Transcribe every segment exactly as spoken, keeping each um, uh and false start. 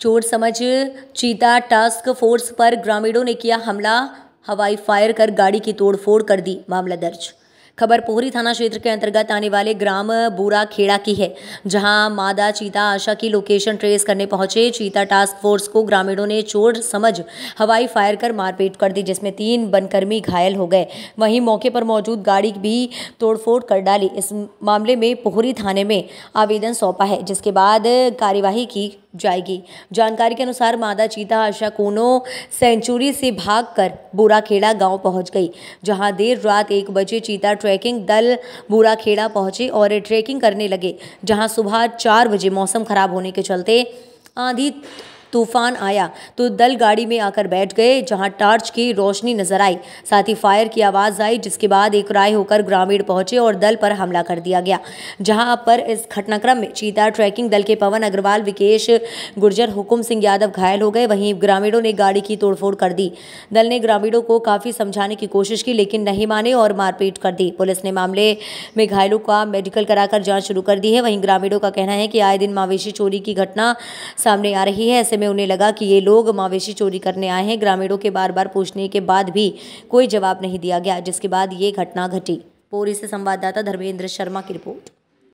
चोर समझ चीता टास्क फोर्स पर ग्रामीणों ने किया हमला, हवाई फायर कर गाड़ी की तोड़फोड़ कर दी, मामला दर्ज। खबर पोहरी थाना क्षेत्र के अंतर्गत आने वाले ग्राम बूरा खेड़ा की है, जहां मादा चीता आशा की लोकेशन ट्रेस करने पहुंचे चीता टास्क फोर्स को ग्रामीणों ने चोर समझ हवाई फायर कर मारपीट कर दी, जिसमें तीन वनकर्मी घायल हो गए। वहीं मौके पर मौजूद गाड़ी भी तोड़फोड़ कर डाली। इस मामले में पोहरी थाने में आवेदन सौंपा है, जिसके बाद कार्यवाही की जाएगी। जानकारी के अनुसार मादा चीता आशा कोनो सेंचुरी से भागकर बूराखेड़ा गांव पहुंच गई, जहां देर रात एक बजे चीता ट्रैकिंग दल बूराखेड़ा पहुंचे और ट्रैकिंग करने लगे। जहां सुबह चार बजे मौसम खराब होने के चलते आंधी तूफान आया तो दल गाड़ी में आकर बैठ गए, जहां टार्च की रोशनी नजर आई, साथ ही फायर की आवाज आई, जिसके बाद एक राय होकर ग्रामीण पहुंचे और दल पर हमला कर दिया गया। जहां पर इस घटनाक्रम में चीता ट्रैकिंग दल के पवन अग्रवाल, विकेश गुर्जर, हुकुम सिंह यादव घायल हो गए। वहीं ग्रामीणों ने गाड़ी की तोड़फोड़ कर दी। दल ने ग्रामीणों को काफी समझाने की कोशिश की, लेकिन नहीं माने और मारपीट कर दी। पुलिस ने मामले में घायलों का मेडिकल कराकर जांच शुरू कर दी है। वहीं ग्रामीणों का कहना है कि आए दिन मवेशी चोरी की घटना सामने आ रही है। ऐसे में उन्हें लगा कि ये लोग मवेशी चोरी करने आए हैं। ग्रामीणों के बार बार पूछने के बाद भी कोई जवाब नहीं दिया गया, जिसके बाद ये घटना घटी। पोरी से संवाददाता धर्मेंद्र शर्मा की रिपोर्ट।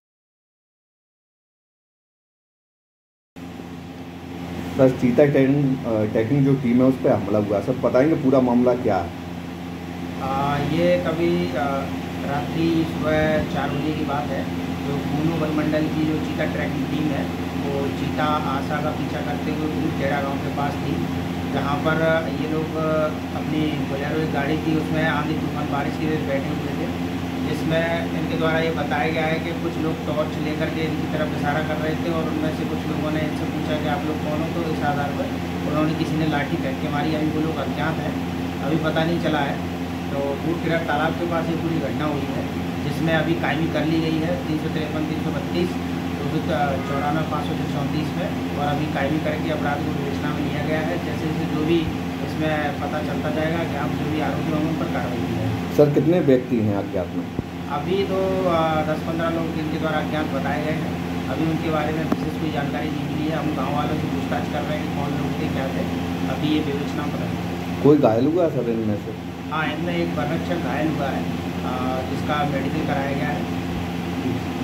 सर, चीता ट्रैकिंग जो टीम है उस पर हमला हुआ, सर बताएंगे पूरा मामला क्या है? आ, ये कभी रात्रि सुबह चार बजे की बात है। जो कूनो वन मंडल की जो चीता ट्रैकिंग टीम है वो चीता आशा का पीछा करते हुए बूराखेड़ा गांव के पास थी, जहां पर ये लोग अपनी बोलेरो एक गाड़ी थी, उसमें आंधी तूफान बारिश की वजह से बैठे हुए थे, जिसमें इनके द्वारा ये बताया गया है कि कुछ लोग टॉर्च लेकर के इनकी तरफ इशारा कर रहे थे और उनमें से कुछ लोगों ने इनसे पूछा कि आप लोग कौन हो, तो इस आधार पर उन्होंने किसी ने लाठी फेंक के मारी। अभी वो लोग अज्ञात है, अभी पता नहीं चला है। तो बूराखेड़ा तालाब के पास ये पूरी घटना हुई है, जिसमें अभी कायमी कर ली गई है तीन सौ तिरपन तीन सौ बत्तीस दो सौ चौरानवे पाँच सौ चौंतीस में, और अभी कायमी करके अपराध को विवेचना में लिया गया है। जैसे जैसे जो भी इसमें पता चलता जाएगा कि हम जो भी आरोपी होंगे उन पर कार्रवाई की जाएगी। सर, कितने व्यक्ति हैं अज्ञात में? अभी तो दस पंद्रह लोग जिनके द्वारा अज्ञात बताए गए हैं। अभी उनके बारे में विशेष कोई जानकारी नहीं मिली है। हम गाँव वालों से पूछताछ कर रहे हैं कि कौन लोग थे, क्या थे। अभी ये विवेचना पर है। कोई घायल हुआ सर इनमें से? हाँ, इनमें एक वनरक्षक घायल हुआ है, जिसका मेडिकल कराया गया है।